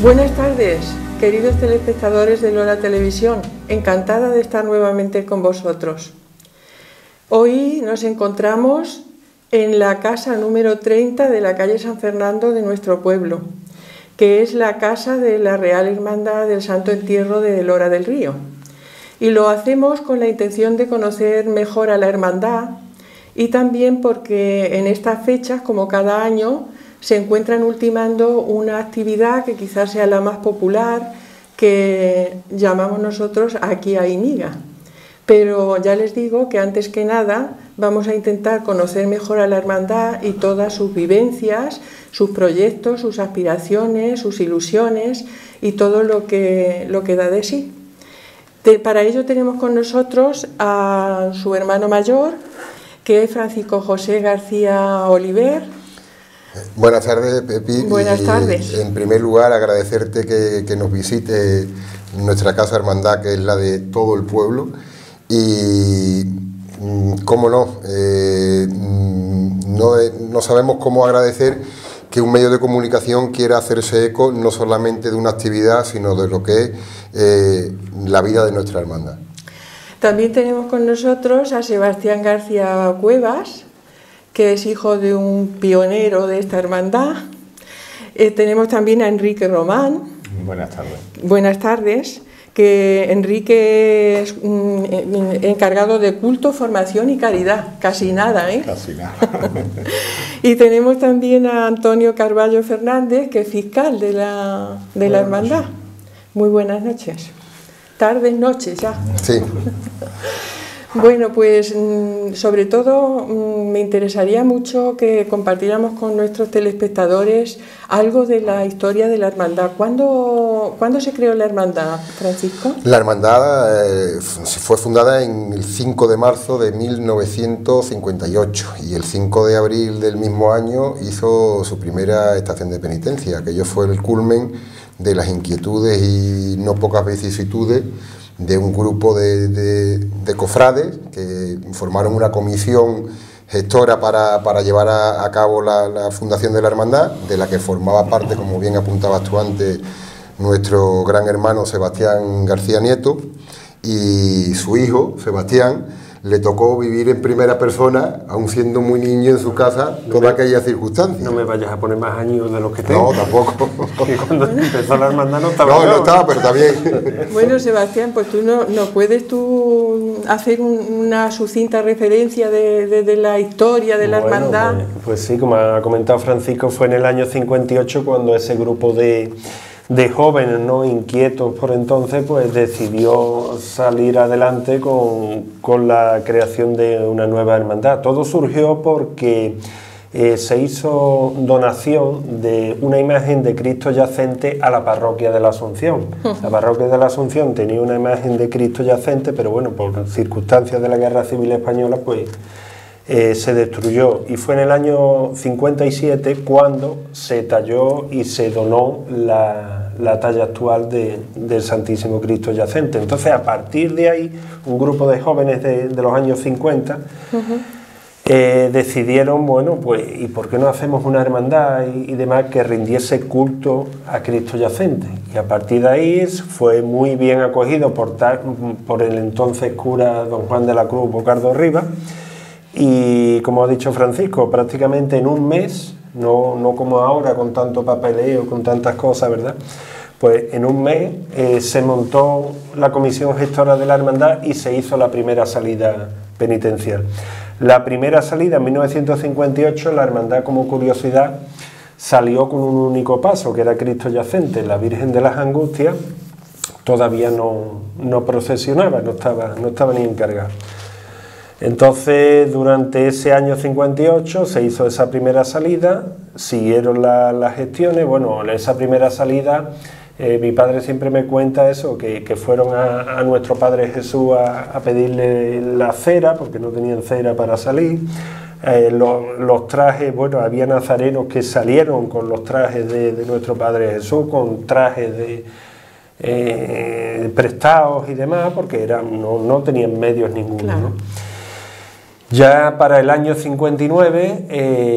Buenas tardes, queridos telespectadores de Lola Televisión. Encantada de estar nuevamente con vosotros. Hoy nos encontramos en la casa número 30 de la calle San Fernando de nuestro pueblo, que es la casa de la Real Hermandad del Santo Entierro de Lora del Río. Y lo hacemos con la intención de conocer mejor a la hermandad y también porque en estas fechas, como cada año, se encuentran ultimando una actividad que quizás sea la más popular, que llamamos nosotros Aquí hay miga. Pero ya les digo que antes que nada vamos a intentar conocer mejor a la hermandad y todas sus vivencias, sus proyectos, sus aspiraciones, sus ilusiones y todo lo que da de sí. Para ello tenemos con nosotros a su hermano mayor, que es Francisco José García Oliver. Buenas tardes, Pepi. Buenas tardes. En primer lugar, agradecerte que nos visite nuestra casa hermandad, que es la de todo el pueblo. Y, cómo no, no sabemos cómo agradecer que un medio de comunicación quiera hacerse eco no solamente de una actividad, sino de lo que es la vida de nuestra hermandad. También tenemos con nosotros a Sebastián García Cuevas, que es hijo de un pionero de esta hermandad. Tenemos también a Enrique Román. Buenas tardes. Buenas tardes. Que Enrique es encargado de culto, formación y caridad. Casi nada, ¿eh? Casi nada. Y tenemos también a Antonio Carballo Fernández, que es fiscal de la hermandad. Muy buenas noches. Tardes, noches ya. Sí. Bueno, pues sobre todo me interesaría mucho que compartiéramos con nuestros telespectadores algo de la historia de la hermandad. ¿Cuándo se creó la hermandad, Francisco? La hermandad fue fundada en el 5 de marzo de 1958 y el 5 de abril del mismo año hizo su primera estación de penitencia. Aquello fue el culmen de las inquietudes y no pocas vicisitudes de un grupo de cofrades que formaron una comisión gestora para llevar a cabo la fundación de la hermandad, de la que formaba parte, como bien apuntabas tú antes, nuestro gran hermano Sebastián García Nieto, y su hijo, Sebastián, le tocó vivir en primera persona, aun siendo muy niño en su casa, toda aquella circunstancia. No me vayas a poner más años de los que tengo. No, tampoco. Que cuando empezó la hermandad no estaba. No estaba, pero está bien. Bueno, Sebastián, pues tú no puedes tú hacer una sucinta referencia de la historia de la hermandad. Pues sí, como ha comentado Francisco, fue en el año 58 cuando ese grupo de jóvenes, ¿no?, inquietos por entonces, pues decidió salir adelante con la creación de una nueva hermandad. Todo surgió porque se hizo donación de una imagen de Cristo yacente a la parroquia de la Asunción. La parroquia de la Asunción tenía una imagen de Cristo yacente, pero bueno, por circunstancias de la Guerra Civil Española, pues se destruyó, y fue en el año 57 cuando se talló y se donó la talla actual del Santísimo Cristo yacente. Entonces, a partir de ahí, un grupo de jóvenes de los años 50 decidieron, bueno, pues, ¿y por qué no hacemos una hermandad y demás que rindiese culto a Cristo yacente? Y a partir de ahí fue muy bien acogido por el entonces cura don Juan de la Cruz Bocardo Rivas. Y como ha dicho Francisco, prácticamente en un mes, no como ahora con tanto papeleo, con tantas cosas, ¿verdad? Pues en un mes se montó la comisión gestora de la hermandad y se hizo la primera salida penitencial. La primera salida en 1958, la hermandad, como curiosidad, salió con un único paso, que era Cristo yacente. La Virgen de las Angustias todavía no procesionaba, no estaba ni encargada. Entonces, durante ese año 58 se hizo esa primera salida, siguieron las gestiones. Bueno, esa primera salida, mi padre siempre me cuenta eso, que fueron a nuestro Padre Jesús a pedirle la cera, porque no tenían cera para salir. Los trajes, bueno, había nazarenos que salieron con los trajes de nuestro Padre Jesús, con trajes prestados y demás, porque no tenían medios ninguno, claro, ¿no? Ya para el año 59,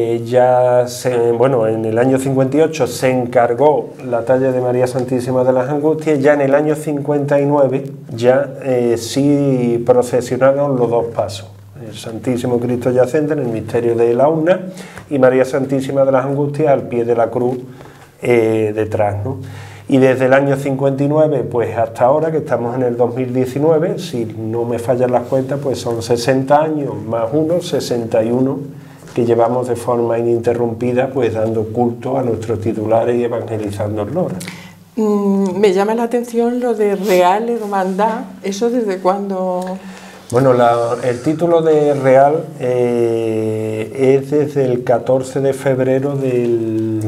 en el año 58 se encargó la talla de María Santísima de las Angustias. Ya en el año 59 sí procesionaron los dos pasos, el Santísimo Cristo Yacente en el misterio de la urna y María Santísima de las Angustias al pie de la cruz detrás, ¿no? Y desde el año 59 pues hasta ahora, que estamos en el 2019, si no me fallan las cuentas, pues son 60 años más 61 que llevamos de forma ininterrumpida pues dando culto a nuestros titulares y evangelizando en Lora. Me llama la atención lo de Real Hermandad. ¿Eso desde cuándo? Bueno, el título de Real es desde el 14 de febrero del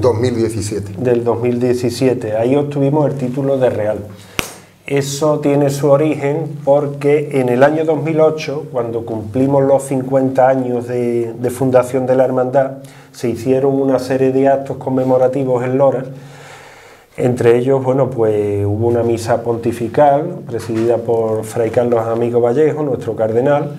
2017. Ahí obtuvimos el título de Real. Eso tiene su origen porque en el año 2008, cuando cumplimos los 50 años de fundación de la hermandad, se hicieron una serie de actos conmemorativos en Lora. Entre ellos, bueno, pues hubo una misa pontifical presidida por Fray Carlos Amigo Vallejo, nuestro cardenal.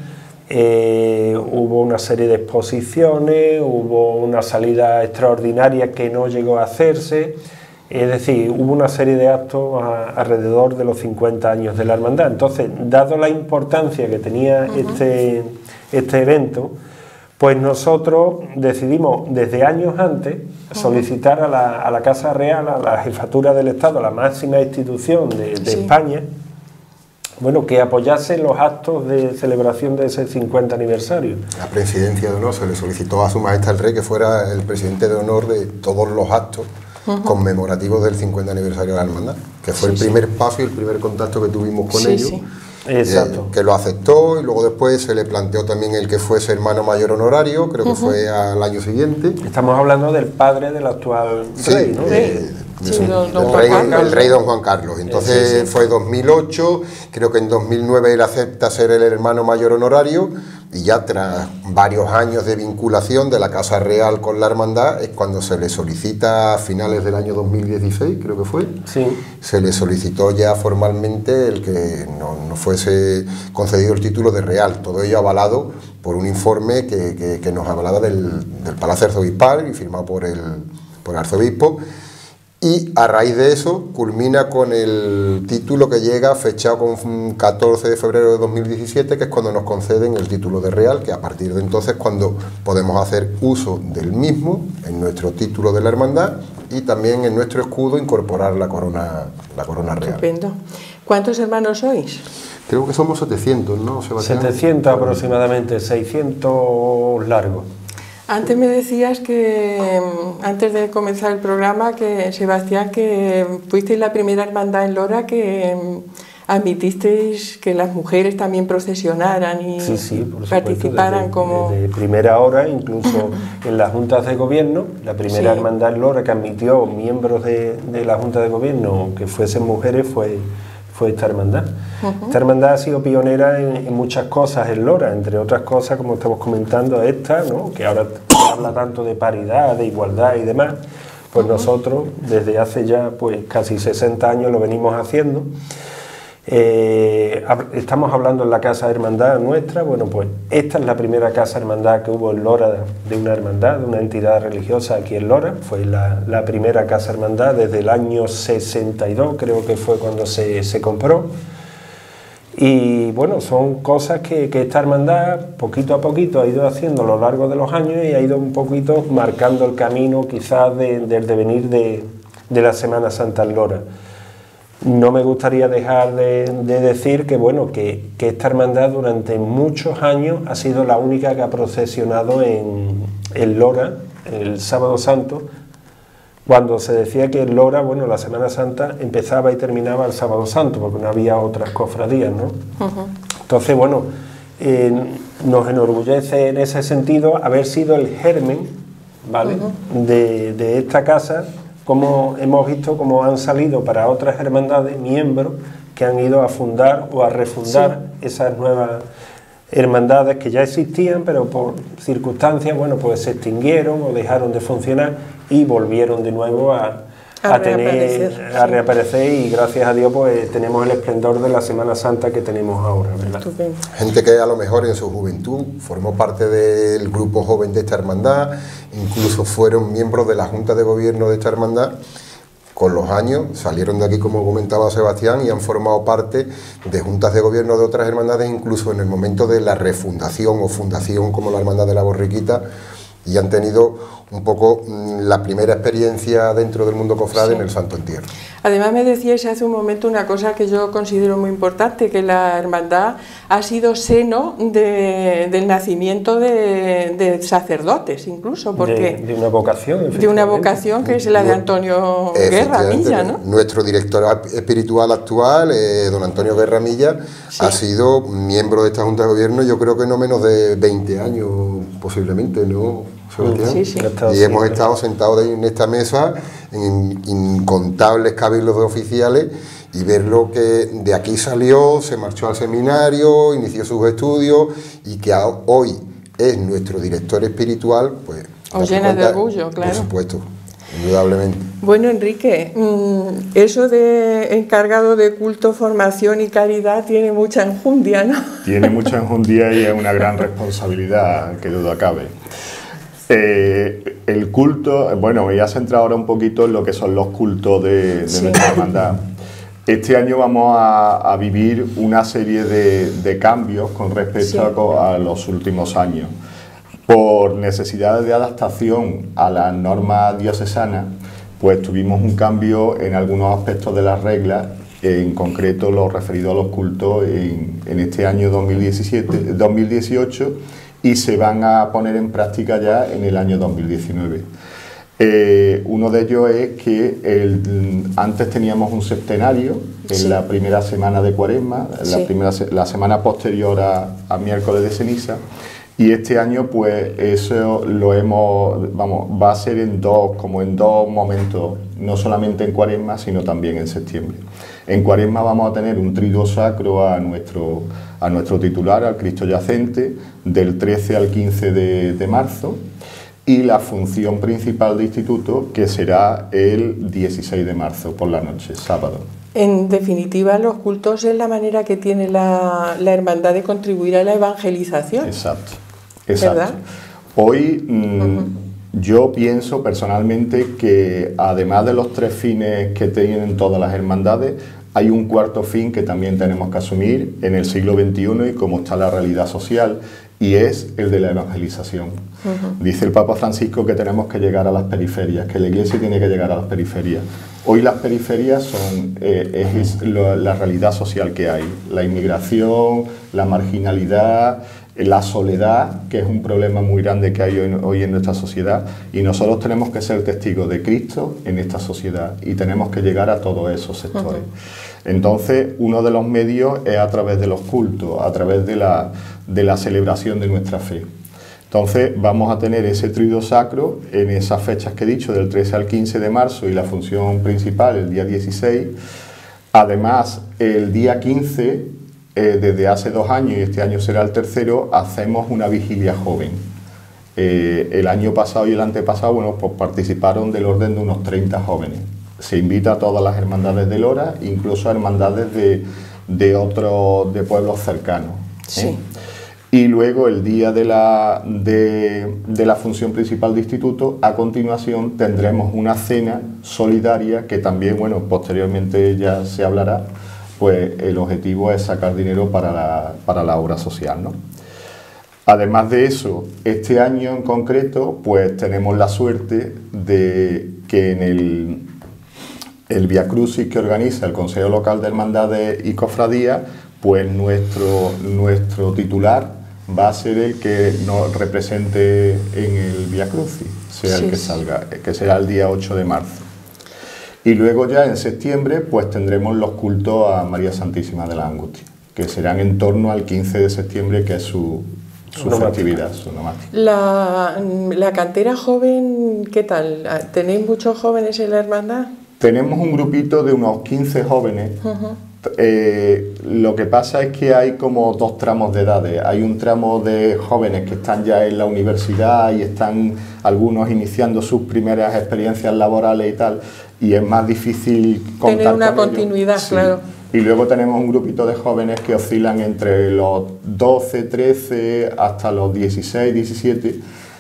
Hubo una serie de exposiciones, hubo una salida extraordinaria que no llegó a hacerse. Es decir, hubo una serie de actos alrededor de los 50 años de la hermandad. Entonces, dado la importancia que tenía este evento, pues nosotros decidimos desde años antes solicitar a la Casa Real, a la Jefatura del Estado, a la máxima institución de España, bueno, que apoyase los actos de celebración de ese 50 aniversario. La presidencia de honor se le solicitó a Su Majestad el Rey que fuera el presidente de honor de todos los actos conmemorativos del 50 aniversario de la hermandad, que fue el primer paso y el primer contacto que tuvimos con ellos. Exacto. Que lo aceptó y luego después se le planteó también el que fuese hermano mayor honorario, creo que fue al año siguiente. Estamos hablando del padre del actual rey, ¿no? El rey don Juan Carlos. Entonces fue 2008, creo que en 2009 él acepta ser el hermano mayor honorario y ya tras varios años de vinculación de la Casa Real con la hermandad es cuando se le solicita a finales del año 2016, creo que fue, se le solicitó ya formalmente el que no fuese concedido el título de Real, todo ello avalado por un informe que nos hablaba del Palacio Arzobispal y firmado por el arzobispo. Y a raíz de eso culmina con el título que llega fechado con 14 de febrero de 2017, que es cuando nos conceden el título de Real, que a partir de entonces cuando podemos hacer uso del mismo en nuestro título de la hermandad y también en nuestro escudo incorporar la corona real. Estupendo. ¿Cuántos hermanos sois? Creo que somos 700, ¿no, Sebastián? 700 aproximadamente, 600 largos. Antes me decías que, antes de comenzar el programa, que Sebastián, que fuisteis la primera hermandad en Lora que admitisteis que las mujeres también procesionaran y participaran como... Desde primera hora, incluso en las juntas de gobierno, la primera hermandad en Lora que admitió miembros de la junta de gobierno que fuesen mujeres fue esta hermandad. Esta hermandad ha sido pionera en muchas cosas en Lora, entre otras cosas, como estamos comentando, esta, ¿no?, que ahora habla tanto de paridad, de igualdad y demás, pues nosotros desde hace ya pues casi 60 años lo venimos haciendo. Estamos hablando en la Casa Hermandad nuestra. Bueno, pues esta es la primera Casa Hermandad que hubo en Lora de una hermandad, de una entidad religiosa aquí en Lora. Fue la primera Casa Hermandad desde el año 62, creo que fue cuando se compró. Y bueno, son cosas que esta hermandad poquito a poquito ha ido haciendo a lo largo de los años y ha ido un poquito marcando el camino quizás del devenir de la Semana Santa en Lora. No me gustaría dejar de decir que, bueno, que esta hermandad durante muchos años ha sido la única que ha procesionado en Lora el Sábado Santo, cuando se decía que en Lora, bueno, la Semana Santa empezaba y terminaba el Sábado Santo, porque no había otras cofradías, ¿no? Entonces, bueno, nos enorgullece en ese sentido haber sido el germen, ¿vale?, de esta casa. Como hemos visto cómo han salido para otras hermandades miembros que han ido a fundar o a refundar esas nuevas hermandades que ya existían, pero por circunstancias, bueno, pues se extinguieron o dejaron de funcionar y volvieron de nuevo a a reaparecer, y gracias a Dios pues tenemos el esplendor de la Semana Santa que tenemos ahora, ¿verdad? Estupendo. Gente que a lo mejor en su juventud formó parte del grupo joven de esta hermandad, incluso fueron miembros de la Junta de Gobierno de esta hermandad. Con los años salieron de aquí, como comentaba Sebastián, y han formado parte de juntas de gobierno de otras hermandades, incluso en el momento de la refundación o fundación, como la Hermandad de la Borriquita, y han tenido un poco la primera experiencia dentro del mundo cofrade, sí, en el Santo Entierro. Además me decíais hace un momento una cosa que yo considero muy importante, que la hermandad ha sido seno del nacimiento de sacerdotes, incluso, porque de una vocación, de una vocación que es la de Antonio Guerra Milla, ¿no? Nuestro director espiritual actual, don Antonio Guerra Milla, sí, ha sido miembro de esta Junta de Gobierno, yo creo que no menos de 20 años posiblemente, ¿no, Sebastián? Sí, sí. Y hemos estado sentados en esta mesa en incontables cabildos de oficiales, y ver lo que de aquí salió, se marchó al seminario, inició sus estudios, y que hoy es nuestro director espiritual, pues os llena de orgullo, claro. Por supuesto, indudablemente. Bueno, Enrique, eso de encargado de culto, formación y caridad tiene mucha enjundia, ¿no? Tiene mucha enjundia y es una gran responsabilidad, que duda cabe. El culto, bueno, me voy a centrar ahora un poquito en lo que son los cultos de sí, nuestra hermandad. Este año vamos a vivir una serie de cambios con respecto sí, a los últimos años. Por necesidades de adaptación a las normas diocesanas, pues tuvimos un cambio en algunos aspectos de las reglas, en concreto lo referido a los cultos en este año 2018, y se van a poner en práctica ya en el año 2019. Uno de ellos es que antes teníamos un septenario en sí, la primera semana de Cuaresma, sí, la semana posterior a miércoles de ceniza, y este año pues eso lo va a ser en dos momentos, no solamente en Cuaresma sino también en septiembre. En Cuaresma vamos a tener un triduo sacro a nuestro titular, al Cristo Yacente, del 13 al 15 de marzo, y la función principal de instituto, que será el 16 de marzo por la noche, sábado. En definitiva, los cultos es la manera que tiene la hermandad de contribuir a la evangelización. Exacto. ¿Verdad? Hoy yo pienso personalmente que además de los tres fines que tienen todas las hermandades, hay un cuarto fin que también tenemos que asumir en el siglo XXI y como está la realidad social, y es el de la evangelización. Dice el Papa Francisco que tenemos que llegar a las periferias, que la Iglesia tiene que llegar a las periferias. Hoy las periferias son la realidad social que hay, la inmigración, la marginalidad, la soledad, que es un problema muy grande que hay hoy en nuestra sociedad, y nosotros tenemos que ser testigos de Cristo en esta sociedad y tenemos que llegar a todos esos sectores. Entonces, uno de los medios es a través de los cultos, a través de la celebración de nuestra fe. Entonces, vamos a tener ese triduo sacro en esas fechas que he dicho, del 13 al 15 de marzo, y la función principal el día 16. Además, el día 15... desde hace 2 años, y este año será el tercero, hacemos una vigilia joven. El año pasado y el antepasado, bueno, pues participaron del orden de unos 30 jóvenes. Se invita a todas las hermandades de Lora, incluso a hermandades de pueblos cercanos. Sí. Y luego el día de la función principal de instituto, a continuación tendremos una cena solidaria que también, bueno, posteriormente ya se hablará. Pues el objetivo es sacar dinero para la obra social, ¿no? Además de eso, este año en concreto, pues tenemos la suerte de que en el Via Crucis que organiza el Consejo Local de Hermandades y Cofradías, pues nuestro titular va a ser el que nos represente en el Via Crucis, sea el que salga, que será el día 8 de marzo. Y luego ya en septiembre pues tendremos los cultos a María Santísima de la Angustia, que serán en torno al 15 de septiembre, que es su festividad, su nomática. La cantera joven, ¿qué tal? ¿Tenéis muchos jóvenes en la hermandad? Tenemos un grupito de unos 15 jóvenes. Lo que pasa es que hay como 2 tramos de edades. Hay un tramo de jóvenes que están ya en la universidad y están algunos iniciando sus primeras experiencias laborales y tal, y es más difícil contar tener una con continuidad, ellos. Sí. claro. Y luego tenemos un grupito de jóvenes que oscilan entre los 12, 13 hasta los 16, 17,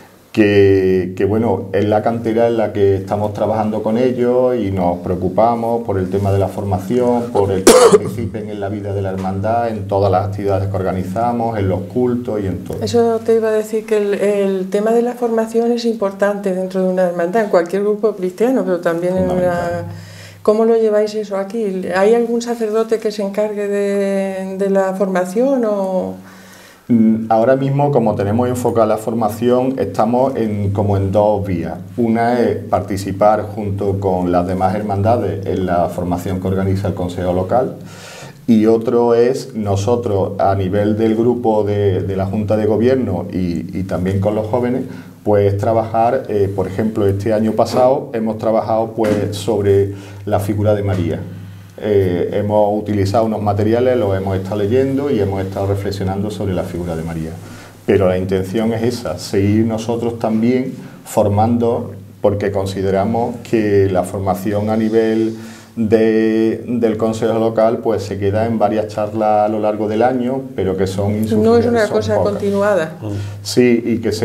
que bueno, es la cantera en la que estamos trabajando con ellos y nos preocupamos por el tema de la formación, por el que participen en la vida de la hermandad, en todas las actividades que organizamos, en los cultos y en todo. Eso te iba a decir, que el tema de la formación es importante dentro de una hermandad, en cualquier grupo cristiano, pero también en una... ¿Cómo lo lleváis eso aquí? ¿Hay algún sacerdote que se encargue de la formación o...? Ahora mismo, como tenemos enfocada la formación, estamos como en dos vías. Una es participar junto con las demás hermandades en la formación que organiza el Consejo Local, y otro es nosotros a nivel del grupo de la Junta de Gobierno y también con los jóvenes, pues trabajar, por ejemplo, este año pasado hemos trabajado pues sobre la figura de María. Hemos utilizado unos materiales, los hemos estado leyendo y hemos estado reflexionando sobre la figura de María. Pero la intención es esa, seguir nosotros también formando, porque consideramos que la formación a nivel del Consejo Local pues se queda en varias charlas a lo largo del año, pero que son insuficientes. No es una cosa continuada. Sí, y que se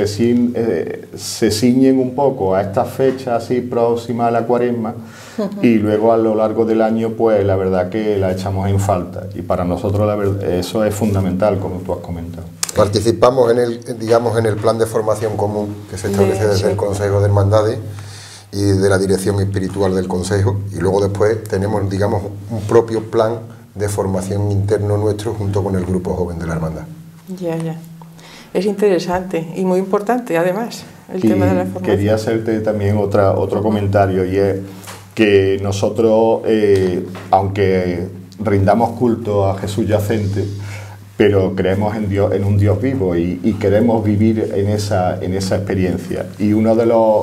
ciñen un poco a estas fechas así próximas a la Cuaresma, y luego a lo largo del año pues la verdad que la echamos en falta, y para nosotros la verdad, eso es fundamental, como tú has comentado. Participamos en el plan de formación común que se establece desde el Consejo de Hermandades y de la dirección espiritual del Consejo, y luego después tenemos, digamos, un propio plan de formación interno nuestro junto con el grupo joven de la hermandad. Ya. Es interesante y muy importante, además, el tema de la formación. Quería hacerte también otro comentario, y es que nosotros, aunque rindamos culto a Jesús yacente, pero creemos en Dios, en un Dios vivo, y queremos vivir en esa experiencia. Y uno de los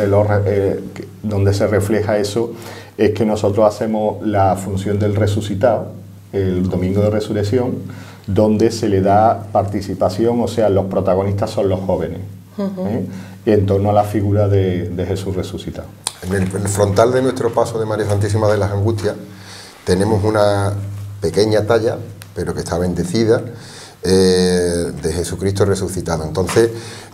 donde se refleja eso es que nosotros hacemos la función del resucitado, el domingo de resurrección, donde se le da participación, o sea, los protagonistas son los jóvenes, en torno a la figura de Jesús resucitado. En el frontal de nuestro paso de María Santísima de las Angustias tenemos una pequeña talla, pero que está bendecida, de Jesucristo resucitado. Entonces,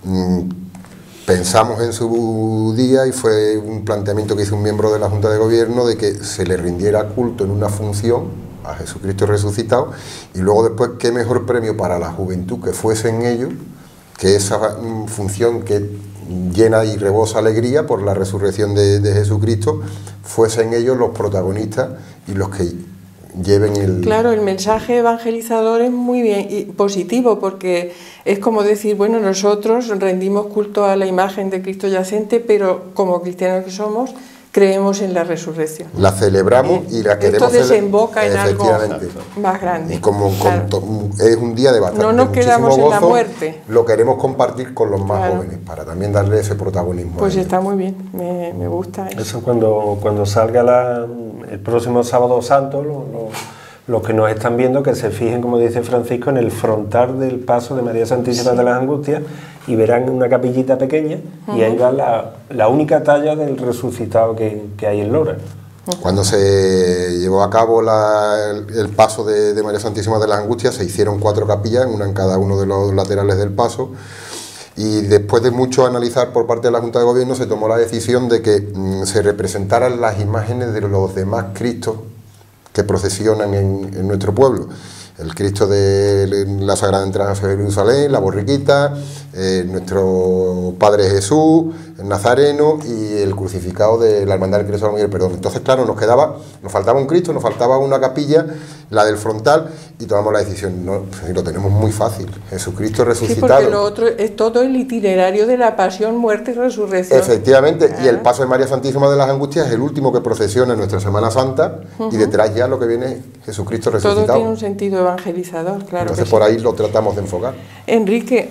pensamos en su día, y fue un planteamiento que hizo un miembro de la Junta de Gobierno, de que se le rindiera culto en una función a Jesucristo resucitado, y luego después qué mejor premio para la juventud que fuese en ello, que esa función que llena y rebosa alegría por la resurrección de Jesucristo, fuesen ellos los protagonistas y los que lleven el... Claro, el mensaje evangelizador es muy bien y positivo, porque es como decir, bueno, nosotros rendimos culto a la imagen de Cristo yacente, pero como cristianos que somos, creemos en la resurrección. La celebramos y la queremos celebrar. Esto desemboca en algo más grande. Y como claro, es un día de bastante, no nos quedamos gozo, en la muerte. Lo queremos compartir con los más claro, jóvenes, para también darle ese protagonismo. Pues está muy bien, me gusta eso. Eso cuando salga el próximo Sábado Santo, los que nos están viendo, que se fijen, como dice Francisco, en el frontal del paso de María Santísima de las Angustias, y verán una capillita pequeña, y ahí va la única talla del resucitado que hay en Lora. Cuando se llevó a cabo el paso de María Santísima de las Angustias, se hicieron 4 capillas, una en cada uno de los laterales del paso, y después de mucho analizar por parte de la Junta de Gobierno, se tomó la decisión de que se representaran las imágenes de los demás Cristos que procesionan en nuestro pueblo. El Cristo de la Sagrada Entrada a Jerusalén, la borriquita, nuestro Padre Jesús, el Nazareno, y el crucificado de la Hermandad del Cristo y el Perdón. Entonces, claro, nos faltaba un Cristo, nos faltaba una capilla, la del frontal, y tomamos la decisión, no, pues, lo tenemos muy fácil, Jesucristo resucitado. Sí, porque lo otro es todo el itinerario de la pasión, muerte y resurrección. Efectivamente, y el paso de María Santísima de las Angustias es el último que procesiona en nuestra Semana Santa, y detrás ya lo que viene es Jesucristo resucitado. Todo tiene un sentido evangelizador, claro. Entonces por ahí lo tratamos de enfocar. Enrique,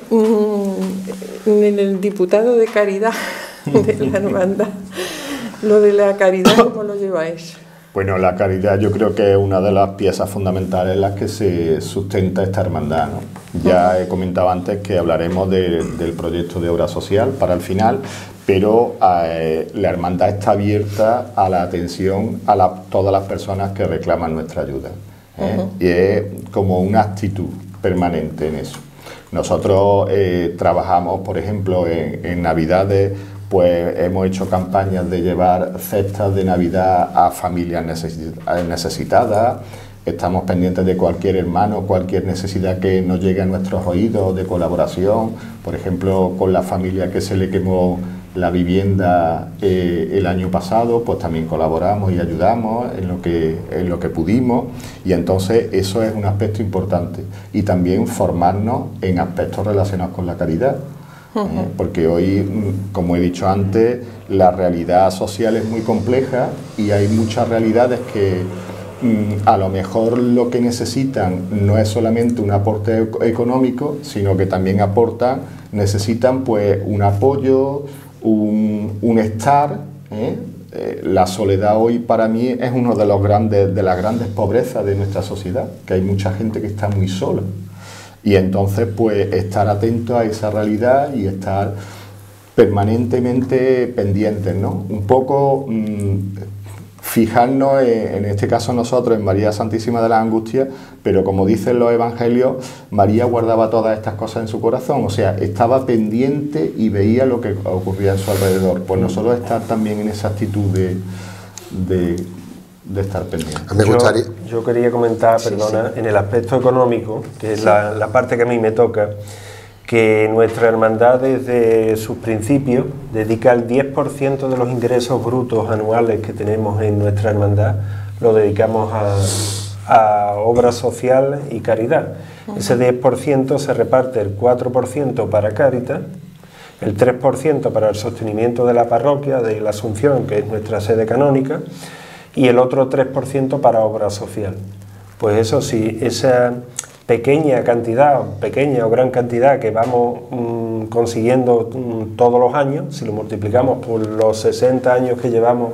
en el diputado de Caridad de la hermandad, lo de la caridad, ¿cómo lo lleváis? Bueno, la caridad yo creo que es una de las piezas fundamentales en las que se sustenta esta hermandad, ¿no? Ya he comentado antes que hablaremos del proyecto de obra social para el final, pero la hermandad está abierta a la atención a todas las personas que reclaman nuestra ayuda, ¿eh? Y es como una actitud permanente en eso. Nosotros trabajamos, por ejemplo, en Navidades, pues hemos hecho campañas de llevar cestas de Navidad a familias necesitadas. Estamos pendientes de cualquier hermano, cualquier necesidad que nos llegue a nuestros oídos de colaboración. Por ejemplo, con la familia que se le quemó la vivienda el año pasado, pues también colaboramos y ayudamos en lo que pudimos, y entonces eso es un aspecto importante. Y también formarnos en aspectos relacionados con la caridad. Porque hoy, como he dicho antes, la realidad social es muy compleja y hay muchas realidades que a lo mejor lo que necesitan no es solamente un aporte económico, sino que también necesitan pues un apoyo, un estar. La soledad hoy para mí es uno de las grandes pobrezas de nuestra sociedad, que hay mucha gente que está muy sola. Y entonces, pues, estar atento a esa realidad y estar permanentemente pendientes, ¿no? Un poco fijarnos, en este caso nosotros, en María Santísima de las Angustias, pero como dicen los evangelios, María guardaba todas estas cosas en su corazón, o sea, estaba pendiente y veía lo que ocurría en su alrededor. Pues nosotros estar también en esa actitud de estar pendiente. Yo quería comentar, perdona, en el aspecto económico, que es la parte que a mí me toca, que nuestra hermandad desde sus principios dedica el 10% de los ingresos brutos anuales que tenemos en nuestra hermandad, lo dedicamos a obra social y caridad. Ese 10% se reparte el 4% para Cáritas, el 3% para el sostenimiento de la parroquia de la Asunción, que es nuestra sede canónica, y el otro 3% para obra social. Pues eso sí, esa pequeña o gran cantidad que vamos consiguiendo todos los años, si lo multiplicamos por los 60 años que llevamos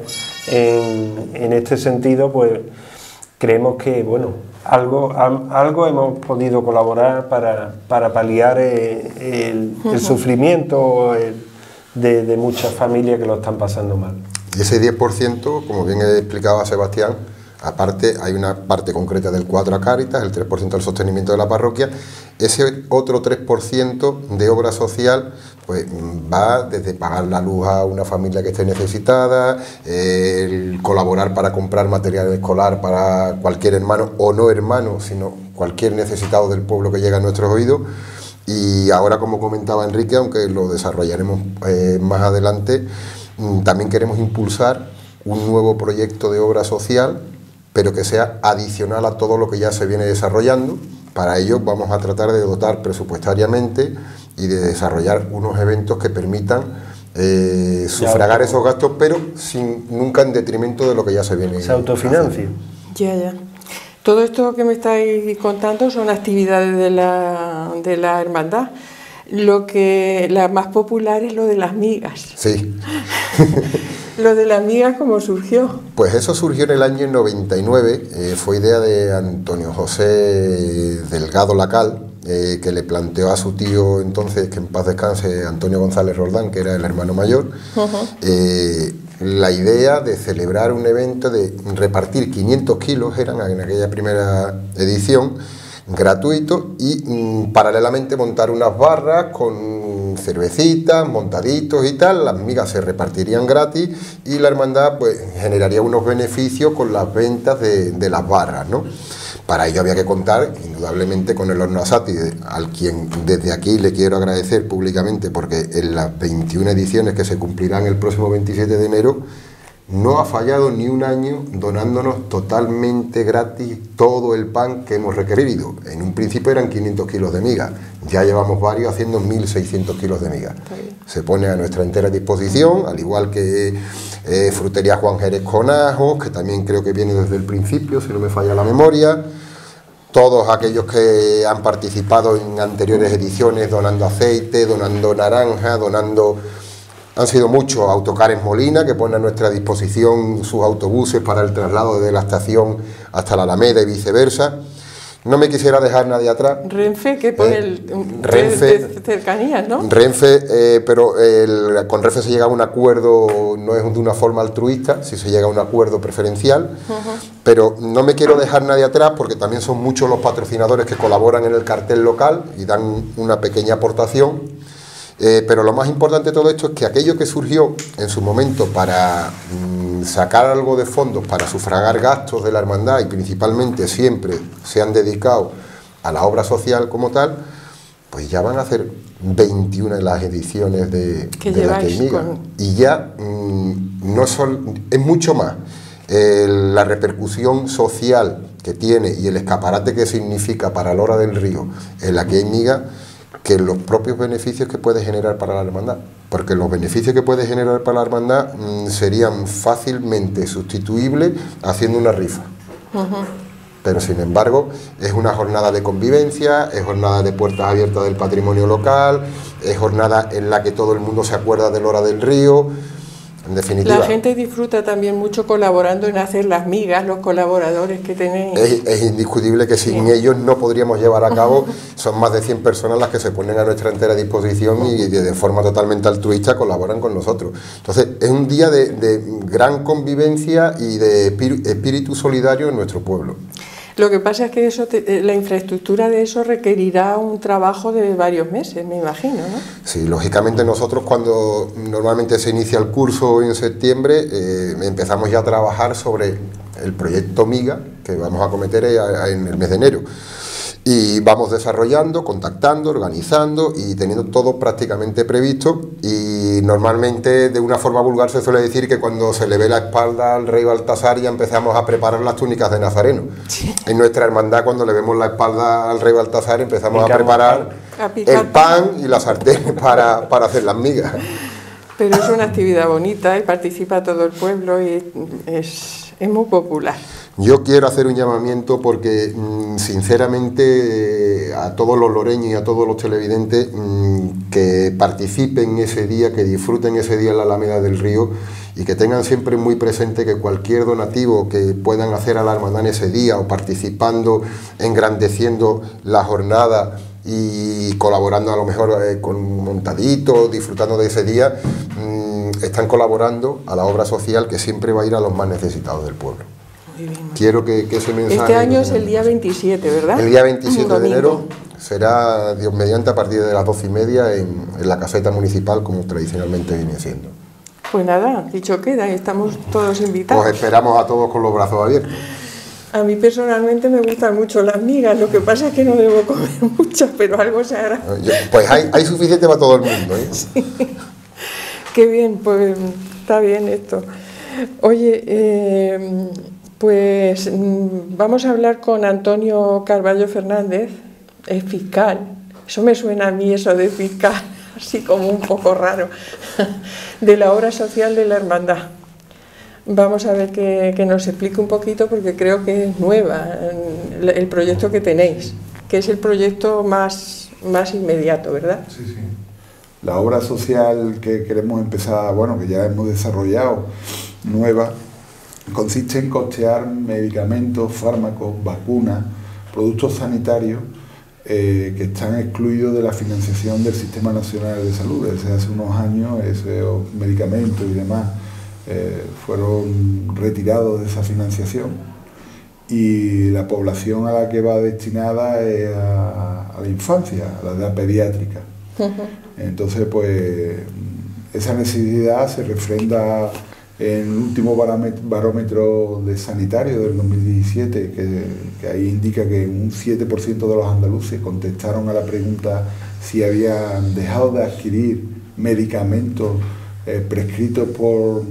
en este sentido, pues creemos que, bueno, algo hemos podido colaborar para paliar el sufrimiento de muchas familias que lo están pasando mal. Y ese 10%, como bien explicaba Sebastián, aparte hay una parte concreta del 4% a Cáritas, el 3% al sostenimiento de la parroquia. Ese otro 3% de obra social pues va desde pagar la luz a una familia que esté necesitada, el colaborar para comprar material escolar para cualquier hermano o no hermano, sino cualquier necesitado del pueblo que llega a nuestros oídos. Y ahora, como comentaba Enrique, aunque lo desarrollaremos más adelante, también queremos impulsar un nuevo proyecto de obra social, pero que sea adicional a todo lo que ya se viene desarrollando. Para ello vamos a tratar de dotar presupuestariamente y de desarrollar unos eventos que permitan sufragar esos gastos, pero nunca en detrimento de lo que ya se viene. Se autofinancia. Ya. Todo esto que me estáis contando son actividades de la hermandad. La más popular es lo de las migas. Sí. Lo de las migas, ¿cómo surgió? Pues eso surgió en el año 99, fue idea de Antonio José Delgado Lacal, que le planteó a su tío entonces, que en paz descanse, Antonio González Roldán, que era el hermano mayor, la idea de celebrar un evento de repartir 500 kilos, eran en aquella primera edición, gratuito, y paralelamente montar unas barras con cervecitas, montaditos y tal. Las migas se repartirían gratis y la hermandad pues generaría unos beneficios con las ventas de las barras, ¿no? Para ello había que contar indudablemente con el horno Asati, al quien desde aquí le quiero agradecer públicamente, porque en las 21 ediciones que se cumplirán el próximo 27 de enero no ha fallado ni un año donándonos totalmente gratis todo el pan que hemos requerido. En un principio eran 500 kilos de miga, ya llevamos varios haciendo 1.600 kilos de miga. Se pone a nuestra entera disposición, al igual que Frutería Juan Jerez con Ajos, que también creo que viene desde el principio, si no me falla la memoria. Todos aquellos que han participado en anteriores ediciones donando aceite, donando naranja, donando Han sido muchos Autocares Molina, que ponen a nuestra disposición sus autobuses para el traslado desde la estación hasta la Alameda y viceversa. No me quisiera dejar nadie atrás. Renfe, que pone Renfe, de cercanías, ¿no? Renfe, pero con Renfe se llega a un acuerdo, no es de una forma altruista, si se llega a un acuerdo preferencial, pero no me quiero dejar nadie atrás porque también son muchos los patrocinadores que colaboran en el cartel local y dan una pequeña aportación. Pero lo más importante de todo esto es que aquello que surgió en su momento para sacar algo de fondos para sufragar gastos de la hermandad y principalmente siempre se han dedicado a la obra social como tal, pues ya van a hacer 21 de las ediciones de la Queimiga. Y ya no es mucho más la repercusión social que tiene y el escaparate que significa para la Hora del Río en la Queimiga, que los propios beneficios que puede generar para la hermandad, porque los beneficios que puede generar para la hermandad serían fácilmente sustituibles haciendo una rifa. Pero sin embargo es una jornada de convivencia, es jornada de puertas abiertas del patrimonio local, es jornada en la que todo el mundo se acuerda de la Hora del Río. En definitiva, la gente disfruta también mucho colaborando en hacer las migas, los colaboradores que tenéis. Es indiscutible que sin ellos no podríamos llevar a cabo, son más de 100 personas las que se ponen a nuestra entera disposición y de forma totalmente altruista colaboran con nosotros. Entonces es un día de gran convivencia y de espíritu solidario en nuestro pueblo. Lo que pasa es que eso la infraestructura de eso requerirá un trabajo de varios meses, me imagino, ¿no? Sí, lógicamente nosotros cuando normalmente se inicia el curso en septiembre empezamos ya a trabajar sobre el proyecto MIGA que vamos a cometer en el mes de enero. Y vamos desarrollando, contactando, organizando y teniendo todo prácticamente previsto. Y normalmente de una forma vulgar se suele decir que cuando se le ve la espalda al rey Baltasar ya empezamos a preparar las túnicas de Nazareno. Sí. En nuestra hermandad cuando le vemos la espalda al rey Baltasar empezamos a preparar el pan y las sartenes para hacer las migas. Pero es una actividad bonita y participa todo el pueblo y es muy popular. Yo quiero hacer un llamamiento porque, sinceramente, a todos los loreños y a todos los televidentes que participen ese día, que disfruten ese día en la Alameda del Río y que tengan siempre muy presente que cualquier donativo que puedan hacer a la hermandad en ese día o participando, engrandeciendo la jornada y colaborando a lo mejor con un montadito, disfrutando de ese día, están colaborando a la obra social que siempre va a ir a los más necesitados del pueblo. Quiero que ese mensaje... Este año es el día 27, ¿verdad? El día 27 de enero será, Dios mediante, a partir de las 12:30 en la caseta municipal, como tradicionalmente viene siendo. Pues nada, dicho queda, estamos todos invitados. Os esperamos a todos con los brazos abiertos. A mí personalmente me gustan mucho las migas, lo que pasa es que no debo comer muchas, pero algo se hará. Pues hay suficiente para todo el mundo, ¿eh? Sí. Qué bien, pues está bien esto. Oye, pues vamos a hablar con Antonio Carballo Fernández, es fiscal. Eso me suena a mí, eso de fiscal, así como un poco raro, de la obra social de la hermandad. Vamos a ver que nos explique un poquito, porque creo que es nueva el proyecto que tenéis, que es el proyecto más inmediato, ¿verdad? Sí, sí. La obra social que queremos empezar, bueno, que ya hemos desarrollado, nueva, consiste en costear medicamentos, fármacos, vacunas, productos sanitarios que están excluidos de la financiación del Sistema Nacional de Salud. Desde hace unos años esos medicamentos y demás fueron retirados de esa financiación y la población a la que va destinada es a la infancia, a la edad pediátrica. Entonces, pues, esa necesidad se refrenda en el último barómetro de sanitario del 2017, que ahí indica que un 7% de los andaluces contestaron a la pregunta si habían dejado de adquirir medicamentos prescritos por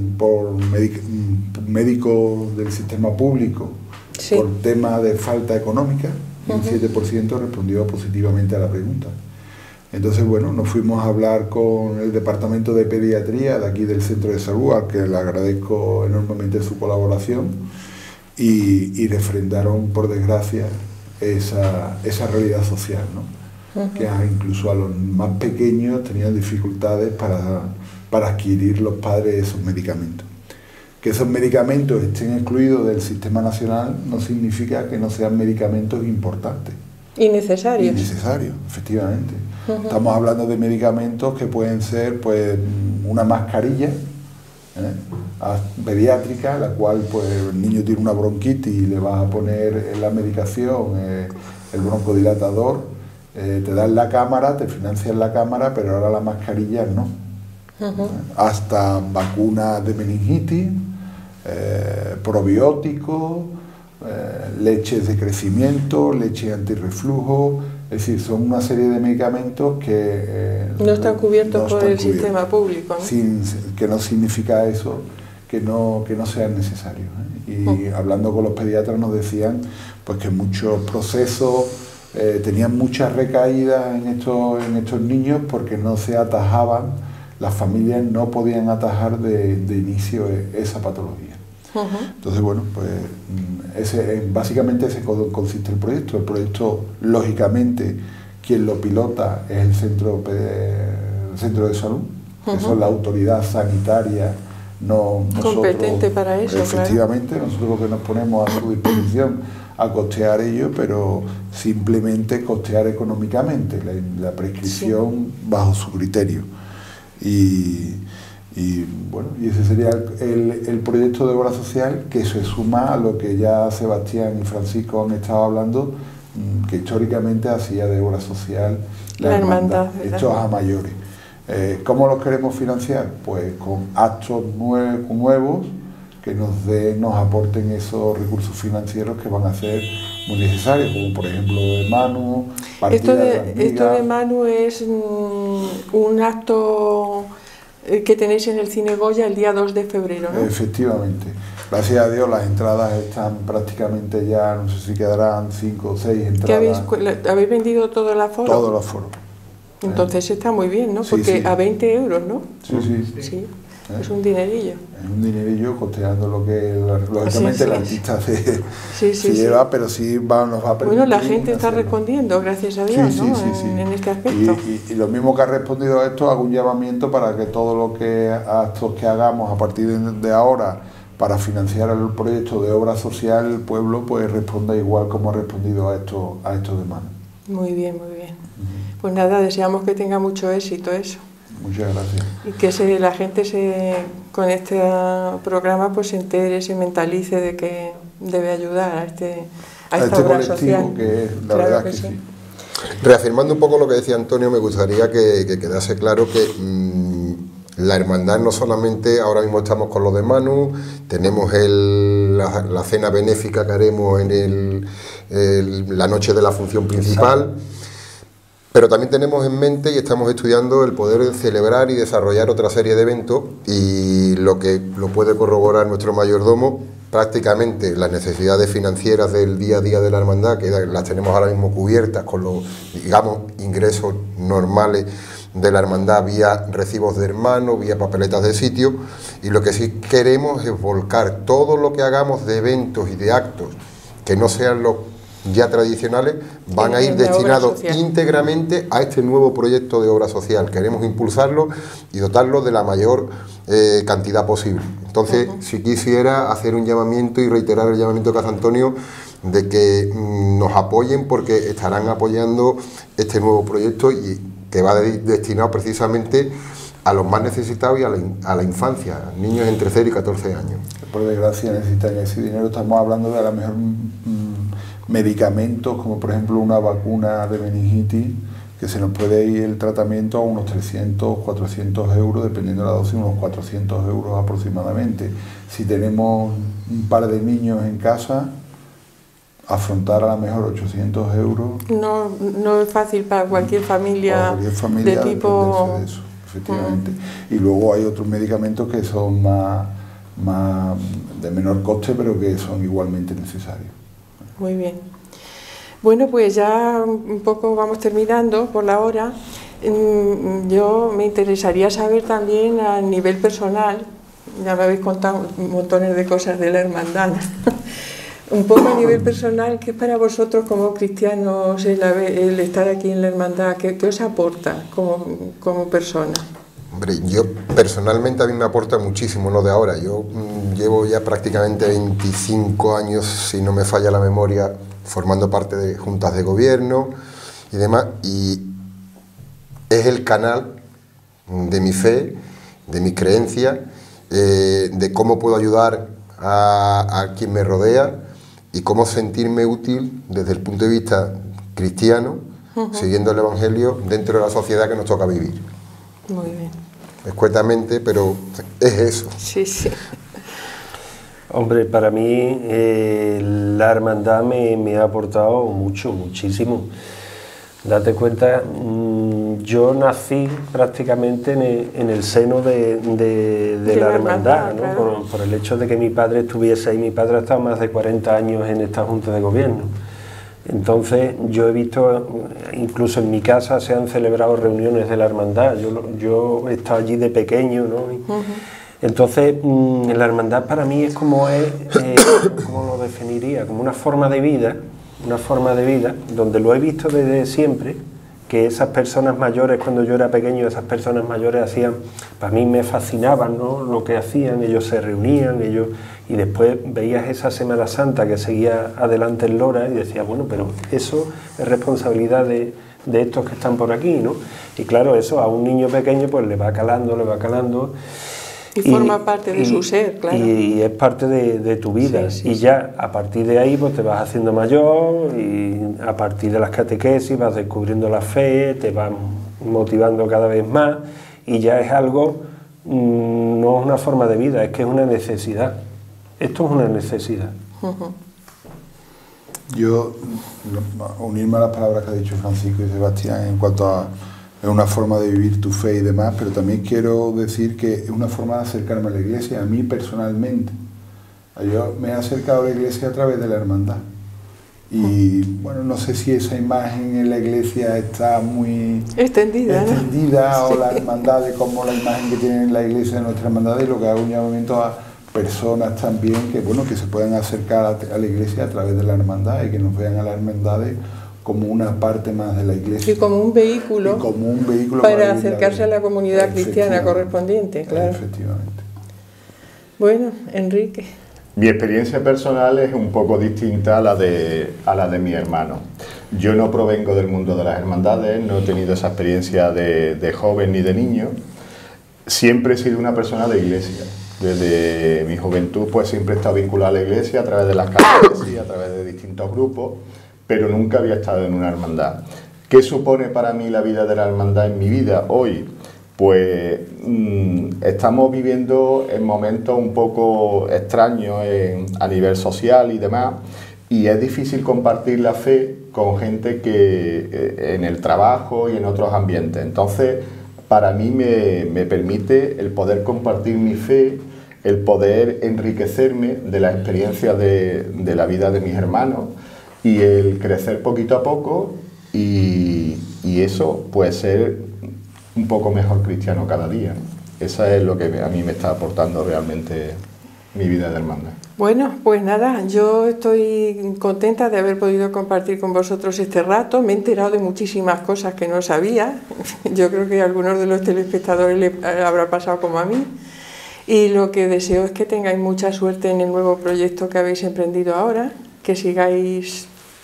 médicos del sistema público, sí, por tema de falta económica, y un 7% respondió positivamente a la pregunta. Entonces, bueno, nos fuimos a hablar con el Departamento de Pediatría de aquí del Centro de Salud, al que le agradezco enormemente su colaboración, y refrendaron, por desgracia, esa realidad social, ¿no? Que incluso a los más pequeños tenían dificultades para para adquirir los padres esos medicamentos. Que esos medicamentos estén excluidos del sistema nacional no significa que no sean medicamentos importantes. Y necesarios. Innecesarios, efectivamente. Estamos hablando de medicamentos que pueden ser pues una mascarilla pediátrica, la cual pues el niño tiene una bronquitis y le vas a poner la medicación, el broncodilatador, te dan la cámara, te financian la cámara, pero ahora la mascarilla no. Hasta vacunas de meningitis, probióticos, leches de crecimiento, leche antirreflujo, es decir, son una serie de medicamentos que no están cubiertos por el sistema público, ¿no? Que no significa eso, que no sean necesarios, Y hablando con los pediatras nos decían pues que muchos procesos tenían muchas recaídas en estos niños porque no se atajaban, las familias no podían atajar de inicio esa patología. Entonces, bueno, pues básicamente ese consiste el proyecto. El proyecto, lógicamente, quien lo pilota es el centro de salud, que son la autoridad sanitaria, no nosotros, competente para eso. Efectivamente, claro. Nosotros lo que nos ponemos a su disposición a costear ello, pero simplemente costear económicamente la prescripción bajo su criterio. Y bueno, y ese sería el proyecto de obra social, que se suma a lo que ya Sebastián y Francisco han estado hablando, que históricamente hacía de obra social la hermandad. Esto es a mayores. ¿Cómo los queremos financiar? Pues con actos nuevos que nos aporten esos recursos financieros que van a ser muy necesarios, como por ejemplo de Manu. Esto de Manu es un acto que tenéis en el Cine Goya el día 2 de febrero, ¿no? Efectivamente. Gracias a Dios las entradas están prácticamente ya, no sé si quedarán 5 o 6 entradas. ¿Habéis vendido todo el aforo? Todo el aforo. Entonces está muy bien, ¿no? Porque sí. A 20 euros, ¿no? Sí. Es un dinerillo. Es un dinerillo costeando lo que lógicamente el artista se lleva, pero sí nos va a permitir. Bueno, la gente está respondiendo, gracias a Dios, ¿no? En este aspecto. Y lo mismo que ha respondido a esto, hago un llamamiento para que todo lo que actos que hagamos a partir de ahora para financiar el proyecto de obra social, el pueblo pues responda igual como ha respondido a esto de mano. Muy bien, muy bien. Pues nada, deseamos que tenga mucho éxito eso. Muchas gracias. Y que la gente con este programa pues se entere, se mentalice de que debe ayudar a esta obra social. Que es, la verdad que sí. Reafirmando un poco lo que decía Antonio, me gustaría que quedase claro que la hermandad no solamente, ahora mismo estamos con lo de Manu, tenemos la cena benéfica que haremos en la noche de la función principal. Exacto. Pero también tenemos en mente y estamos estudiando el poder celebrar y desarrollar otra serie de eventos, y lo que lo puede corroborar nuestro mayordomo, prácticamente las necesidades financieras del día a día de la hermandad, que las tenemos ahora mismo cubiertas con los, digamos, ingresos normales de la hermandad vía recibos de hermanos, vía papeletas de sitio, y lo que sí queremos es volcar todo lo que hagamos de eventos y de actos que no sean los ya tradicionales, van a ir destinados íntegramente a este nuevo proyecto de obra social. Queremos impulsarlo y dotarlo de la mayor cantidad posible. Entonces, si quisiera hacer un llamamiento y reiterar el llamamiento que hace Antonio, de que nos apoyen, porque estarán apoyando este nuevo proyecto y que va destinado precisamente a los más necesitados y a la infancia, niños entre 0 y 14 años. Por desgracia necesitan ese dinero. Estamos hablando de a lo mejor medicamentos, como por ejemplo una vacuna de meningitis, que se nos puede ir el tratamiento a unos 300, 400 euros, dependiendo de la dosis, unos 400 euros aproximadamente. Si tenemos un par de niños en casa, afrontar a lo mejor 800 euros... No es fácil para cualquier familia, de tipo... De eso, efectivamente. Y luego hay otros medicamentos que son más de menor coste, pero que son igualmente necesarios. Muy bien. Bueno, pues ya un poco vamos terminando por la hora. Yo me interesaría saber también a nivel personal, ya me habéis contado montones de cosas de la hermandad, un poco a nivel personal, ¿qué es para vosotros como cristianos el estar aquí en la hermandad? ¿Qué os aporta como persona? Hombre, yo personalmente a mí me aporta muchísimo, no de ahora. Yo llevo ya prácticamente 25 años, si no me falla la memoria, formando parte de juntas de gobierno y demás, y es el canal de mi fe, de mi creencia, de cómo puedo ayudar a quien me rodea y cómo sentirme útil desde el punto de vista cristiano, siguiendo el Evangelio dentro de la sociedad que nos toca vivir. Muy bien. Escuetamente, pero es eso. Sí, sí. Hombre, para mí la hermandad me ha aportado mucho, muchísimo. Date cuenta, yo nací prácticamente en el seno de la hermandad, ¿no? Claro. Por el hecho de que mi padre estuviese ahí. Mi padre ha estado más de 40 años en esta Junta de Gobierno. Entonces yo he visto, incluso en mi casa se han celebrado reuniones de la hermandad. Yo he estado allí de pequeño, ¿no? Entonces la hermandad para mí es como ¿cómo lo definiría? Como una forma de vida, donde lo he visto desde siempre, que esas personas mayores, cuando yo era pequeño, esas personas mayores hacían, para mí me fascinaban, ¿no? Lo que hacían, ellos se reunían, y después veías esa Semana Santa que seguía adelante en Lora y decías, bueno, pero eso es responsabilidad de estos que están por aquí, ¿no? Y claro, eso a un niño pequeño pues le va calando. Y forma parte de su ser, claro. Y es parte de tu vida. Sí, sí, y ya a partir de ahí pues te vas haciendo mayor y a partir de las catequesis vas descubriendo la fe, te vas motivando cada vez más y ya es algo, no es una forma de vida, es que es una necesidad. Esto es una necesidad. Yo, unirme a las palabras que ha dicho Francisco y Sebastián en cuanto a es una forma de vivir tu fe y demás, pero también quiero decir que es una forma de acercarme a la iglesia, a mí personalmente. Yo me he acercado a la iglesia a través de la hermandad. Y bueno, no sé si esa imagen en la iglesia está muy extendida, ¿no? o la hermandad de como la imagen que tiene la iglesia de nuestra hermandad, y lo que hago un llamamiento a personas también que, bueno, que se puedan acercar a la iglesia a través de la hermandad y que nos vean a las hermandades como una parte más de la iglesia. Y como un vehículo, para acercarse a la comunidad cristiana correspondiente, claro. Efectivamente. Bueno, Enrique. Mi experiencia personal es un poco distinta a la de mi hermano. Yo no provengo del mundo de las hermandades, no he tenido esa experiencia de joven ni de niño. Siempre he sido una persona de iglesia. Desde mi juventud pues siempre he estado vinculado a la iglesia a través de las catequesis, a través de distintos grupos, pero nunca había estado en una hermandad. ¿Qué supone para mí la vida de la hermandad en mi vida hoy? Pues estamos viviendo en momentos un poco extraños a nivel social y demás, y es difícil compartir la fe con gente que en el trabajo y en otros ambientes. Entonces, para mí me permite el poder compartir mi fe, el poder enriquecerme de la experiencia de la vida de mis hermanos, y el crecer poquito a poco y eso puede ser un poco mejor cristiano cada día. Eso es lo que a mí me está aportando realmente mi vida de hermandad. Bueno, pues nada, yo estoy contenta de haber podido compartir con vosotros este rato. Me he enterado de muchísimas cosas que no sabía. Yo creo que a algunos de los telespectadores les habrá pasado como a mí. Y lo que deseo es que tengáis mucha suerte en el nuevo proyecto que habéis emprendido ahora, que sigáis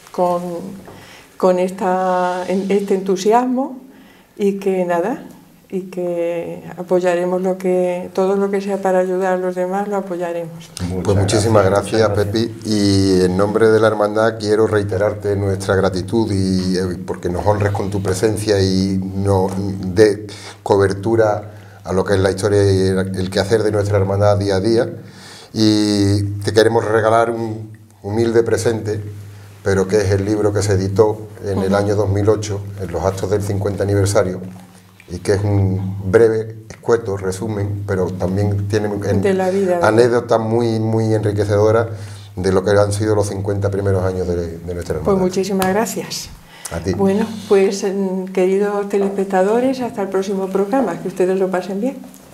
con este entusiasmo y que nada, y que apoyaremos todo lo que sea para ayudar a los demás, lo apoyaremos. Pues muchísimas gracias, Pepi, y en nombre de la hermandad quiero reiterarte nuestra gratitud y porque nos honres con tu presencia y nos dé cobertura a lo que es la historia y el quehacer de nuestra hermandad día a día, y te queremos regalar un humilde presente, pero que es el libro que se editó en el año 2008, en los actos del 50 aniversario, y que es un breve, escueto resumen, pero también tiene anécdotas muy, muy enriquecedoras de lo que han sido los 50 primeros años de nuestra hermandad. Pues muchísimas gracias. A ti. Bueno, pues queridos telespectadores, hasta el próximo programa, que ustedes lo pasen bien.